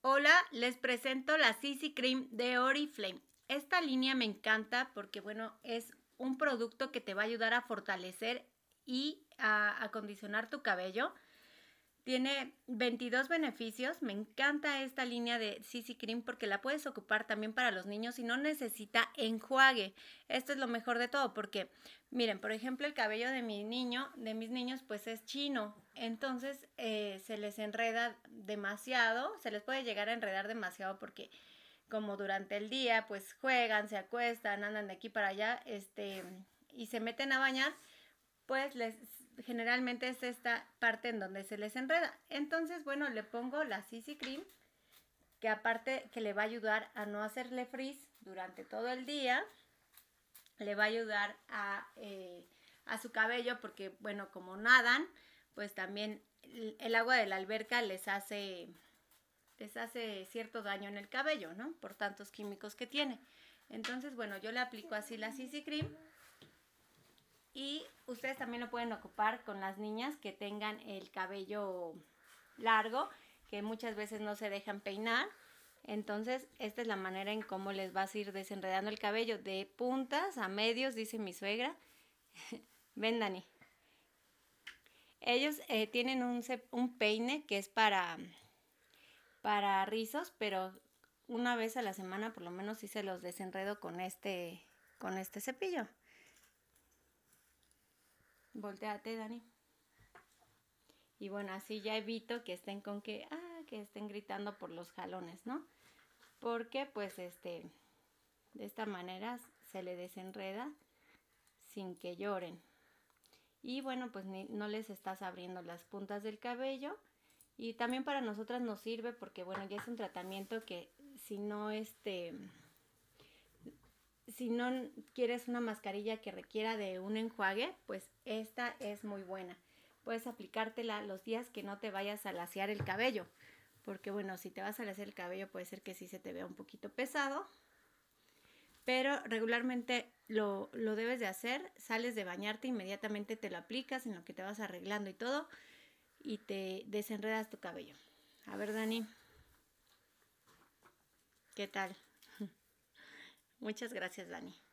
Hola, les presento la CC Cream de Oriflame. Esta línea me encanta porque, bueno, es un producto que te va a ayudar a fortalecer y a acondicionar tu cabello. Tiene 22 beneficios. Me encanta esta línea de CC Cream porque la puedes ocupar también para los niños y no necesita enjuague. Esto es lo mejor de todo porque, miren, por ejemplo, el cabello de mis niños, pues es chino. Entonces se les enreda demasiado, se les puede llegar a enredar demasiado porque como durante el día pues juegan, se acuestan, andan de aquí para allá, y se meten a bañar, pues generalmente es esta parte en donde se les enreda. Entonces, bueno, le pongo la CC Cream, que aparte que le va a ayudar a no hacerle frizz durante todo el día, le va a ayudar a su cabello porque, bueno, como nadan, pues también el agua de la alberca les hace cierto daño en el cabello, ¿no? Por tantos químicos que tiene. Entonces, bueno, yo le aplico así la CC Cream. Y ustedes también lo pueden ocupar con las niñas que tengan el cabello largo, que muchas veces no se dejan peinar. Entonces, esta es la manera en cómo les vas a ir desenredando el cabello de puntas a medios, dice mi suegra. Ven, Dani. Ellos tienen un peine que es para rizos, pero una vez a la semana por lo menos sí se los desenredo con este cepillo. Volteate, Dani. Y bueno, así ya evito que estén que estén gritando por los jalones, ¿no? Porque pues de esta manera se le desenreda sin que lloren. Y bueno, pues no les estás abriendo las puntas del cabello. Y también para nosotras nos sirve porque bueno, ya es un tratamiento que si no quieres una mascarilla que requiera de un enjuague, pues esta es muy buena. Puedes aplicártela los días que no te vayas a lasear el cabello. Porque bueno, si te vas a lasear el cabello puede ser que sí se te vea un poquito pesado. Pero regularmente lo debes de hacer. Sales de bañarte, inmediatamente te lo aplicas en lo que te vas arreglando y todo. Y te desenredas tu cabello. A ver, Dani. ¿Qué tal? Muchas gracias, Dani.